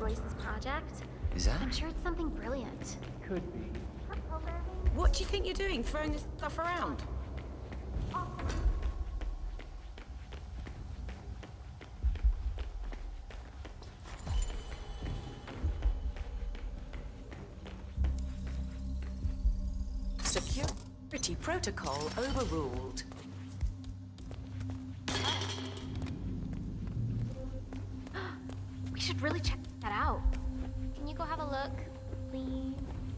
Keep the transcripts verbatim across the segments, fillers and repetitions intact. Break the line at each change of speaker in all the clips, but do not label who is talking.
Royce's project.
Is that?
I'm sure it's something brilliant.
Could be.
What do you think you're doing, throwing this stuff around?
Security protocol overruled.
We should really check that out. Can you go have a look, please?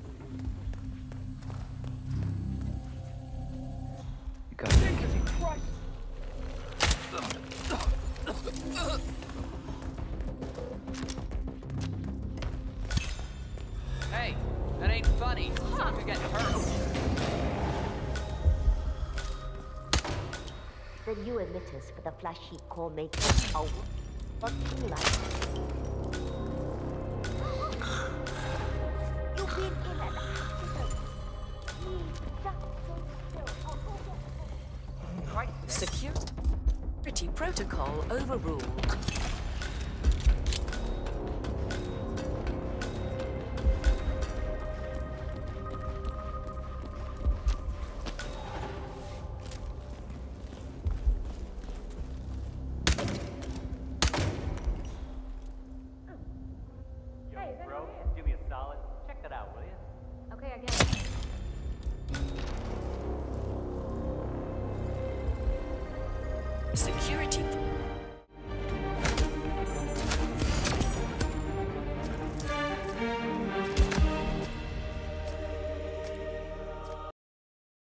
You got it.
Hey, that ain't funny. Someone could get hurt.
The new emitters for the flash heat core make are working like. You've been in an accident. Please, just stay still.
Security protocol overruled.
Okay, I get it.
Security